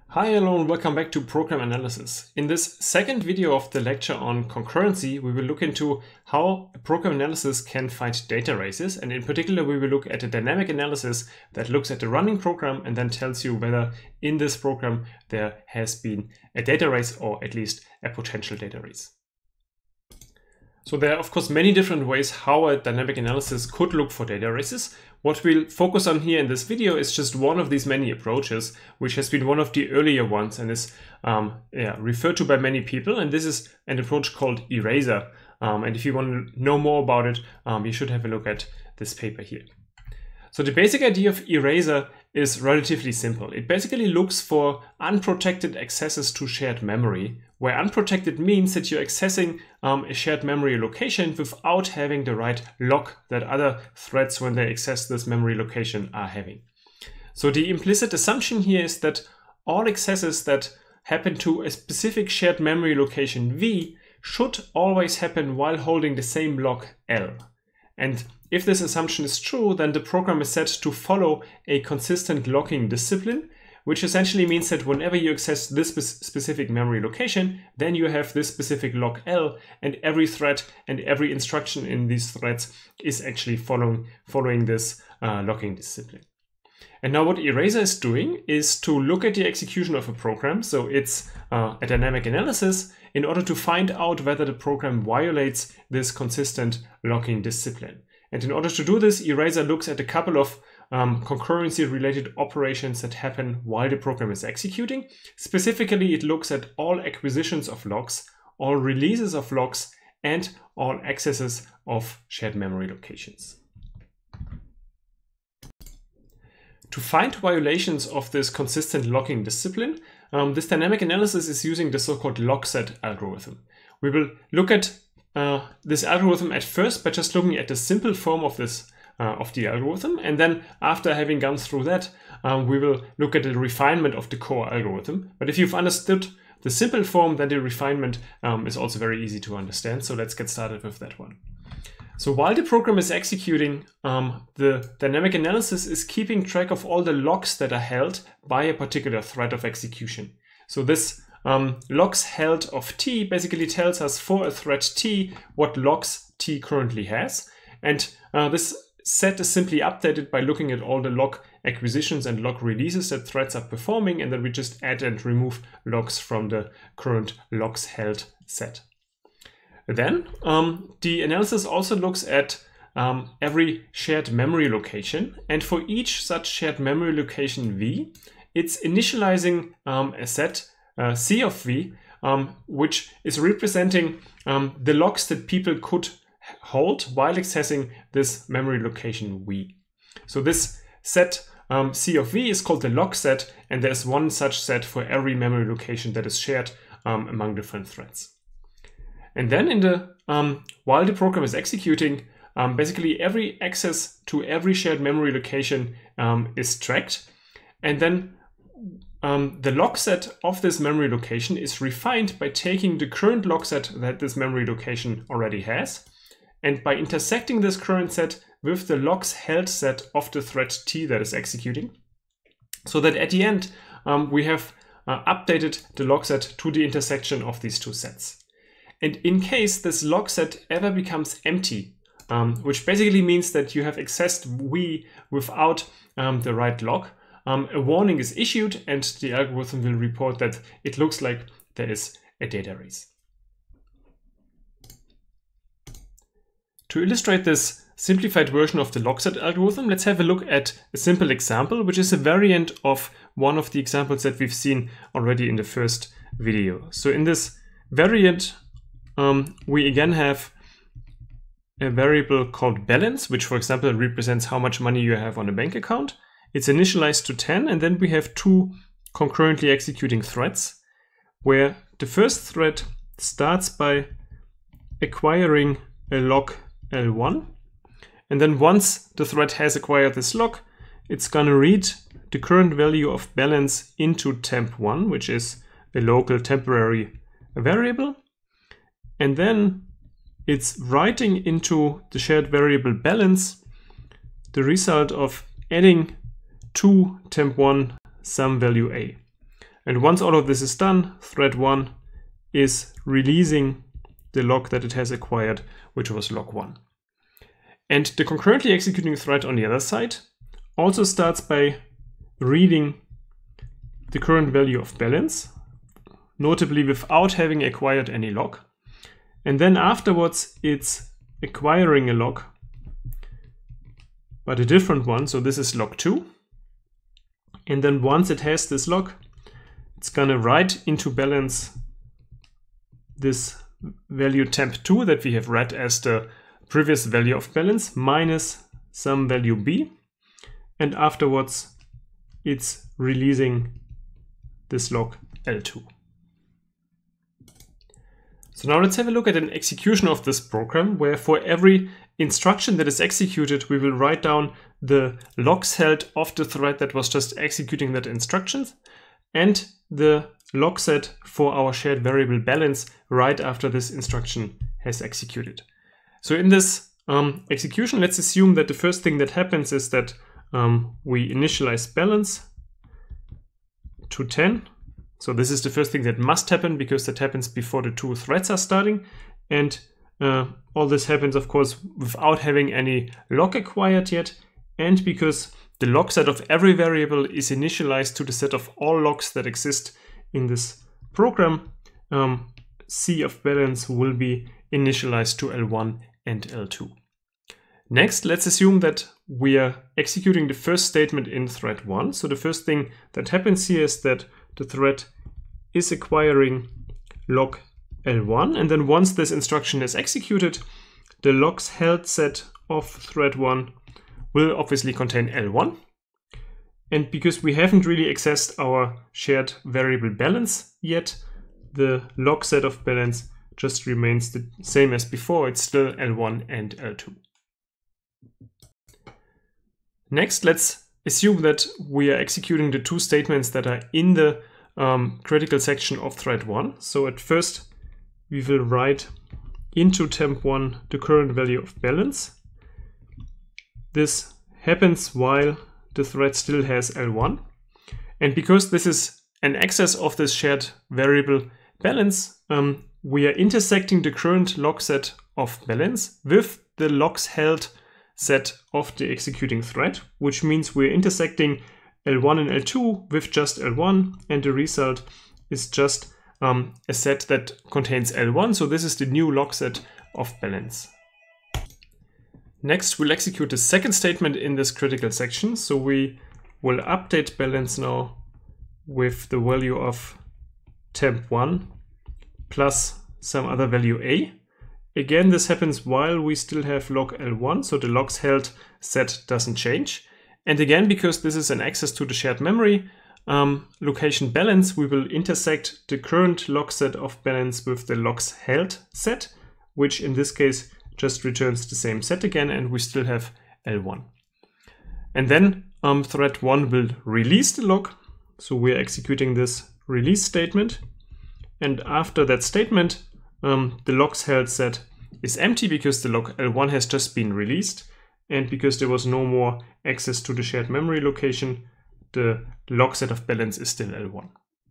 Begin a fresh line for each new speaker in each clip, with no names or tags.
Hi, hello, and welcome back to Program Analysis. In this second video of the lecture on concurrency, we will look into how program analysis can find data races, and in particular we will look at a dynamic analysis that looks at the running program and then tells you whether in this program there has been a data race or at least a potential data race. So there are of course many different ways how a dynamic analysis could look for data races. What we'll focus on here in this video is just one of these many approaches, which has been one of the earlier ones and is referred to by many people. And this is an approach called ERASER. And if you want to know more about it, you should have a look at this paper here. So the basic idea of ERASER is relatively simple. It basically looks for unprotected accesses to shared memory, where unprotected means that you're accessing a shared memory location without having the right lock that other threads, when they access this memory location, are having. So the implicit assumption here is that all accesses that happen to a specific shared memory location V should always happen while holding the same lock L. And if this assumption is true, then the program is set to follow a consistent locking discipline, which essentially means that whenever you access this specific memory location, then you have this specific lock L, and every thread and every instruction in these threads is actually following this locking discipline. And now what ERASER is doing is to look at the execution of a program, so it's a dynamic analysis, in order to find out whether the program violates this consistent locking discipline. And in order to do this, ERASER looks at a couple of concurrency-related operations that happen while the program is executing. Specifically, it looks at all acquisitions of locks, all releases of locks, and all accesses of shared memory locations. To find violations of this consistent locking discipline, this dynamic analysis is using the so-called lockset algorithm. We will look at this algorithm at first by just looking at the simple form of this of the algorithm, and then after having gone through that, we will look at the refinement of the core algorithm. But if you've understood the simple form, then the refinement is also very easy to understand. So let's get started with that one. So while the program is executing, the dynamic analysis is keeping track of all the locks that are held by a particular thread of execution. So this locks held of T basically tells us for a thread T what locks T currently has. And this set is simply updated by looking at all the lock acquisitions and lock releases that threads are performing, and then we just add and remove locks from the current locks held set. Then the analysis also looks at every shared memory location, and for each such shared memory location V, it's initializing a set C of V, which is representing the locks that people could hold while accessing this memory location V. So this set C of V is called the lock set, and there's one such set for every memory location that is shared among different threads. And then in the while the program is executing, basically every access to every shared memory location is tracked, and then the lock set of this memory location is refined by taking the current lock set that this memory location already has, and by intersecting this current set with the locks held set of the thread T that is executing, so that at the end we have updated the lock set to the intersection of these two sets. And in case this lock set ever becomes empty, which basically means that you have accessed V without the right lock, a warning is issued, and the algorithm will report that it looks like there is a data race. To illustrate this simplified version of the lockset algorithm, let's have a look at a simple example, which is a variant of one of the examples that we've seen already in the first video. So in this variant, we again have a variable called balance, which for example represents how much money you have on a bank account. It's initialized to 10, and then we have two concurrently executing threads, where the first thread starts by acquiring a lock L1, and then once the thread has acquired this lock, it's gonna read the current value of balance into temp1, which is a local temporary variable, and then it's writing into the shared variable balance the result of adding to temp1 some value A. And once all of this is done, thread 1 is releasing the lock that it has acquired, which was lock 1. And the concurrently executing thread on the other side also starts by reading the current value of balance, notably without having acquired any lock. And then afterwards it's acquiring a lock, but a different one. So this is lock 2. And then once it has this lock, it's gonna write into balance this value temp2 that we have read as the previous value of balance minus some value b. And afterwards it's releasing this lock L2. So now let's have a look at an execution of this program, where for every instruction that is executed, we will write down the logs held of the thread that was just executing that instruction and the log set for our shared variable balance right after this instruction has executed. So in this execution, let's assume that the first thing that happens is that we initialize balance to 10. So this is the first thing that must happen because that happens before the two threads are starting. And all this happens, of course, without having any lock acquired yet. And because the log set of every variable is initialized to the set of all logs that exist in this program, C of balance will be initialized to L1 and L2. Next, let's assume that we are executing the first statement in thread 1. So the first thing that happens here is that the thread is acquiring log L1, and then once this instruction is executed, the logs held set of thread 1 will obviously contain L1. And because we haven't really accessed our shared variable balance yet, the log set of balance just remains the same as before. It's still L1 and L2. Next, let's assume that we are executing the two statements that are in the critical section of thread 1. So at first, we will write into temp1 the current value of balance. This happens while the thread still has L1. And because this is an access of this shared variable balance, we are intersecting the current log set of balance with the logs held set of the executing thread, which means we're intersecting L1 and L2 with just L1, and the result is just a set that contains L1. So this is the new log set of balance. Next, we'll execute the second statement in this critical section. So we will update balance now with the value of temp1 plus some other value a. Again, this happens while we still have log L1, so the logs held set doesn't change. And again, because this is an access to the shared memory location balance, we will intersect the current log set of balance with the logs held set, which in this case just returns the same set again, and we still have L1. And then thread 1 will release the log. So we're executing this release statement. And after that statement, the logs held set is empty because the log L1 has just been released. And because there was no more access to the shared memory location, the log set of balance is still L1.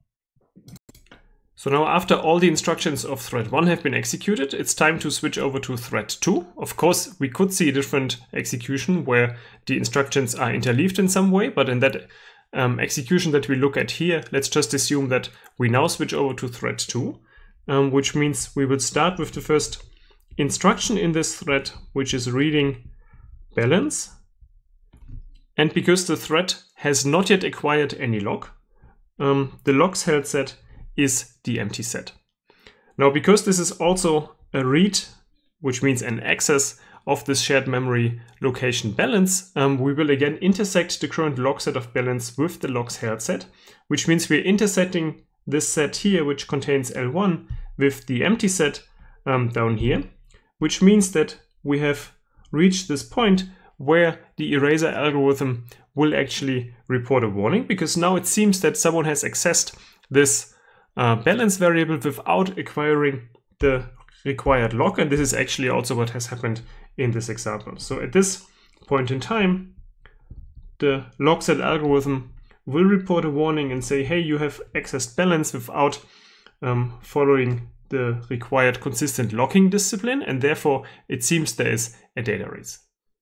So now after all the instructions of thread 1 have been executed, it's time to switch over to thread 2. Of course, we could see a different execution where the instructions are interleaved in some way, but in that execution that we look at here, let's just assume that we now switch over to thread 2, which means we will start with the first instruction in this thread, which is reading balance. And because the thread has not yet acquired any log, the logs held set is the empty set. Now, because this is also a read, which means an access of this shared memory location balance, we will again intersect the current log set of balance with the logs held set, which means we're intersecting this set here, which contains L1, with the empty set down here, which means that we have reached this point where the eraser algorithm will actually report a warning, because now it seems that someone has accessed this balance variable without acquiring the required log, and this is actually also what has happened in this example. So at this point in time, the log set algorithm will report a warning and say, hey, you have accessed balance without following the required consistent locking discipline, and therefore it seems there is a data race.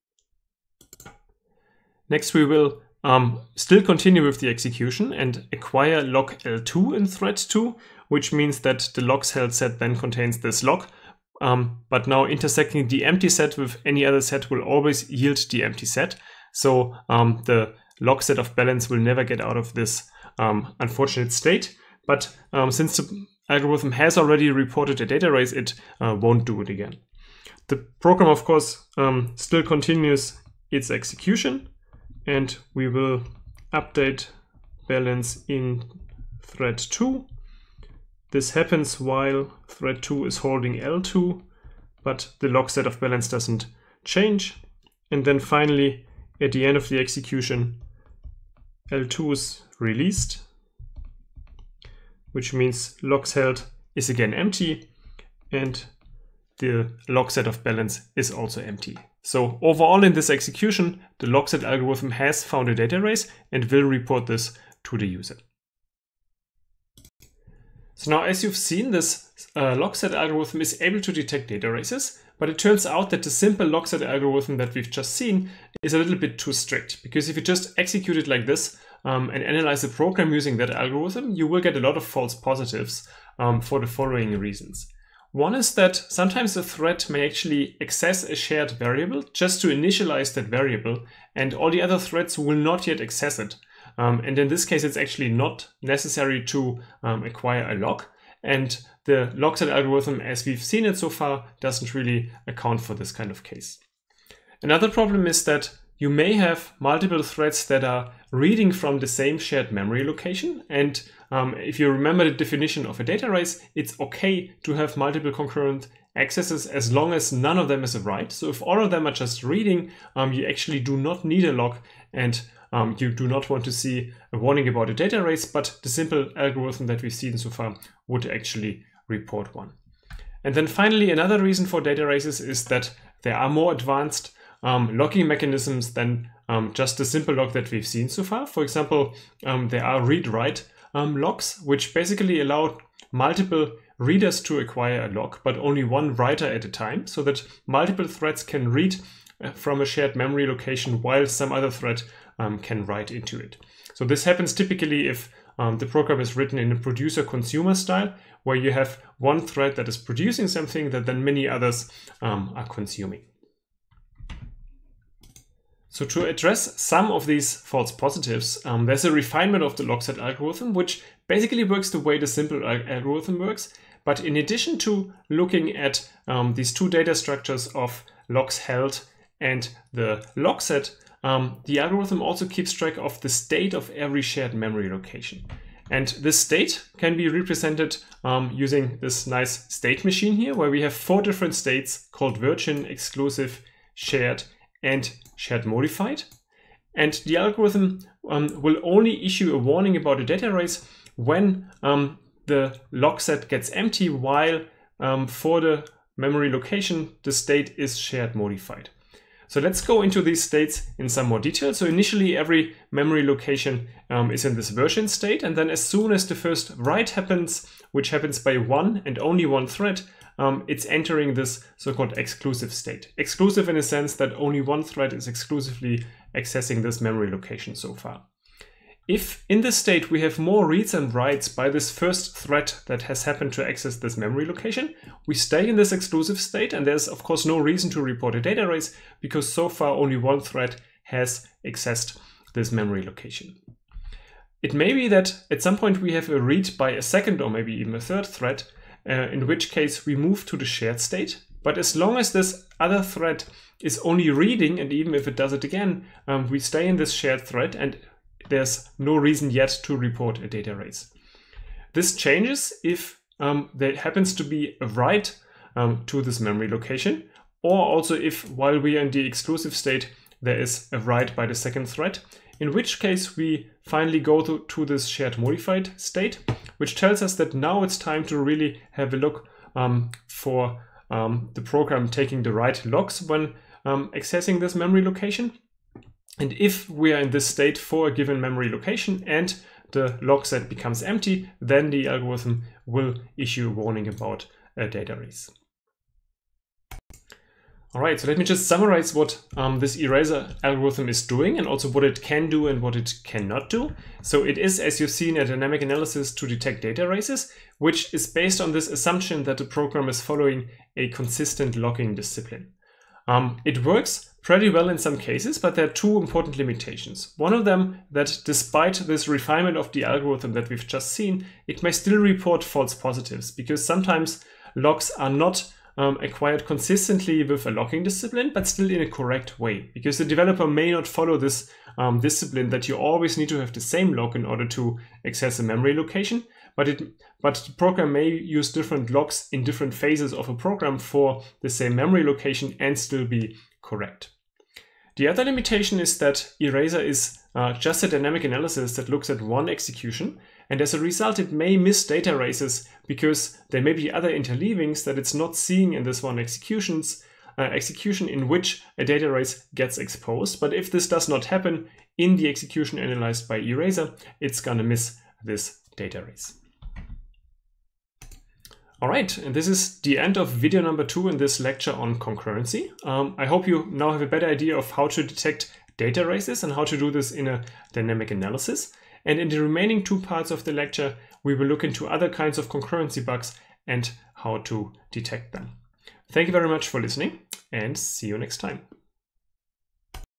Next, we will still continue with the execution and acquire lock L2 in thread 2, which means that the logs held set then contains this lock, but now intersecting the empty set with any other set will always yield the empty set. So the log set of balance will never get out of this unfortunate state. But since the algorithm has already reported a data race, it won't do it again. The program, of course, still continues its execution, and we will update balance in thread 2. This happens while thread 2 is holding L2, but the log set of balance doesn't change. And then finally, at the end of the execution, L2 is released, which means logs held is again empty, and the log set of balance is also empty. So overall in this execution, the log set algorithm has found a data race and will report this to the user. So now, as you've seen, this log set algorithm is able to detect data races, but it turns out that the simple log set algorithm that we've just seen is a little bit too strict, because if you just execute it like this and analyze the program using that algorithm, you will get a lot of false positives for the following reasons. One is that sometimes a thread may actually access a shared variable just to initialize that variable, and all the other threads will not yet access it. And in this case, it's actually not necessary to acquire a lock. And the log set algorithm, as we've seen it so far, doesn't really account for this kind of case. Another problem is that you may have multiple threads that are reading from the same shared memory location. And if you remember the definition of a data race, it's okay to have multiple concurrent accesses as long as none of them is a write. So if all of them are just reading, you actually do not need a lock, and you do not want to see a warning about a data race, but the simple algorithm that we've seen so far would actually report one. And then finally, another reason for data races is that there are more advanced locking mechanisms than just the simple lock that we've seen so far. For example, there are read-write locks, which basically allow multiple readers to acquire a lock, but only one writer at a time, so that multiple threads can read from a shared memory location while some other thread can write into it. So this happens typically if the program is written in a producer-consumer style, where you have one thread that is producing something that then many others are consuming. So to address some of these false positives, there's a refinement of the log set algorithm, which basically works the way the simple algorithm works. But in addition to looking at these two data structures of logs held and the log set, the algorithm also keeps track of the state of every shared memory location. And this state can be represented using this nice state machine here, where we have 4 different states called virgin, exclusive, shared, and shared modified. And the algorithm will only issue a warning about a data race when the log set gets empty, while for the memory location, the state is shared modified. So let's go into these states in some more detail. So initially, every memory location is in this version state. And then as soon as the first write happens, which happens by one and only one thread, it's entering this so-called exclusive state. Exclusive in a sense that only one thread is exclusively accessing this memory location so far. If in this state we have more reads and writes by this first thread that has happened to access this memory location, we stay in this exclusive state, and there's of course no reason to report a data race, because so far only one thread has accessed this memory location. It may be that at some point we have a read by a second or maybe even a third thread, in which case we move to the shared state. But as long as this other thread is only reading, and even if it does it again, we stay in this shared thread, and there's no reason yet to report a data race. This changes if there happens to be a write to this memory location, or also if while we are in the exclusive state, there is a write by the second thread, in which case we finally go to this shared modified state, which tells us that now it's time to really have a look for the program taking the right logs when accessing this memory location. And if we are in this state for a given memory location and the log set becomes empty, then the algorithm will issue a warning about a data race. All right, so let me just summarize what this eraser algorithm is doing and also what it can do and what it cannot do. So it is, as you've seen, a dynamic analysis to detect data races, which is based on this assumption that the program is following a consistent logging discipline. It works pretty well in some cases, but there are two important limitations. One of them, that despite this refinement of the algorithm that we've just seen, it may still report false positives, because sometimes logs are not acquired consistently with a logging discipline, but still in a correct way, because the developer may not follow this discipline that you always need to have the same log in order to access a memory location, but the program may use different logs in different phases of a program for the same memory location and still be correct. The other limitation is that eraser is just a dynamic analysis that looks at one execution, and as a result it may miss data races because there may be other interleavings that it's not seeing in this one execution in which a data race gets exposed. But if this does not happen in the execution analyzed by eraser, it's gonna miss this data race. All right, and this is the end of video number 2 in this lecture on concurrency. I hope you now have a better idea of how to detect data races and how to do this in a dynamic analysis. And in the remaining 2 parts of the lecture, we will look into other kinds of concurrency bugs and how to detect them. Thank you very much for listening, and see you next time.